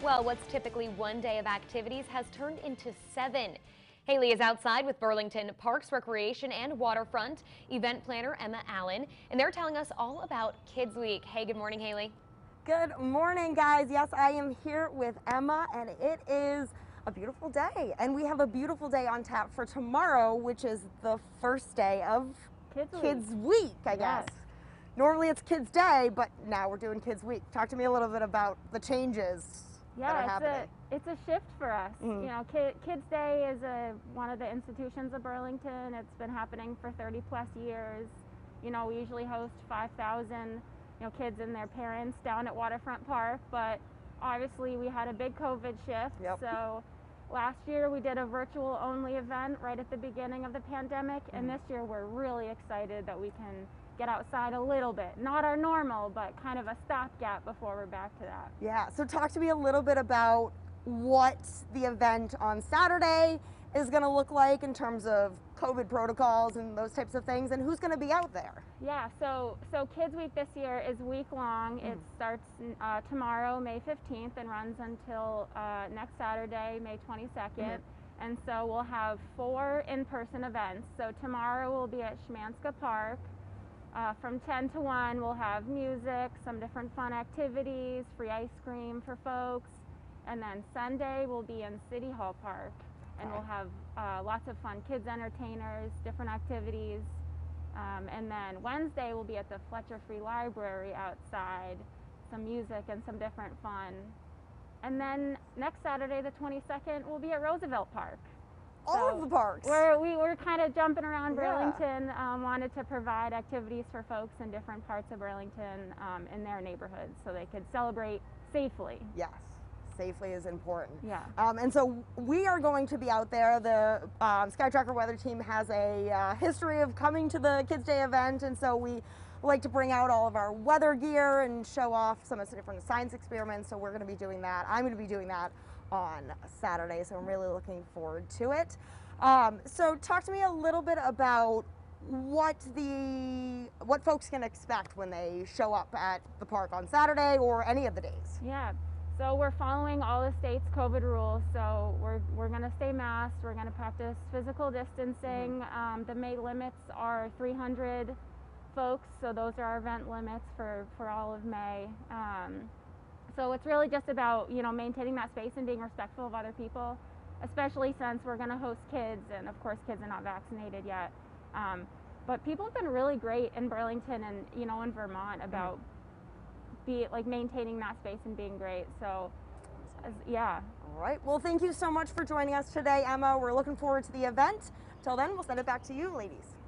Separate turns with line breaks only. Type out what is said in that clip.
Well, what's typically one day of activities has turned into 7. Haley is outside with Burlington Parks, Recreation and Waterfront event planner Emma Allen, and they're telling us all about Kids Week. Hey, good morning, Haley.
Good morning, guys. Yes, I am here with Emma, and it is a beautiful day. And we have a beautiful day on tap for tomorrow, which is the first day of Kids Week, I guess. Normally it's Kids Day, but now we're doing Kids Week. Talk to me a little bit about the changes that are happening.
It's a shift for us. You know, Kids Day is one of the institutions of Burlington. It's been happening for 30 plus years. You know, we usually host 5,000 kids and their parents down at Waterfront Park, but obviously we had a big COVID shift. So last year we did a virtual only event right at the beginning of the pandemic, and this year we're really excited that we can get outside a little bit. Not our normal, but kind of a stopgap before we're back to that.
Yeah, so talk to me a little bit about what the event on Saturday is going to look like in terms of COVID protocols and those types of things, and who's going to be out there.
Yeah, so Kids Week this year is week long. It starts tomorrow, May 15th, and runs until next Saturday, May 22nd. And so we'll have 4 in-person events. So tomorrow we'll be at Schmanska Park. From 10 to 1, we'll have music, some different fun activities, free ice cream for folks. And then Sunday we'll be in City Hall Park, and we'll have lots of fun kids entertainers, different activities. And then Wednesday we'll be at the Fletcher Free Library outside, some music and some different fun. And then next Saturday, the 22nd, we'll be at Roosevelt Park.
All of the parks.
We were kind of jumping around Burlington, wanted to provide activities for folks in different parts of Burlington in their neighborhoods so they could celebrate safely.
Yes, safely is important.
Yeah.
And so we are going to be out there. The SkyTracker weather team has a history of coming to the Kids Day event, and so we like to bring out all of our weather gear and show off some of the different science experiments. So we're going to be doing that. I'm going to be doing that on Saturday, so I'm really looking forward to it. So talk to me a little bit about what folks can expect when they show up at the park on Saturday or any of the days.
Yeah, so we're following all the state's COVID rules. So we're going to stay masked. We're going to practice physical distancing. The May limits are 300 folks, so those are our event limits for all of May. So it's really just about, maintaining that space and being respectful of other people, especially since we're going to host kids, and of course kids are not vaccinated yet. But people have been really great in Burlington and, in Vermont about maintaining that space and being great. So, yeah.
All right. Well, thank you so much for joining us today, Emma. We're looking forward to the event. Till then, we'll send it back to you, ladies.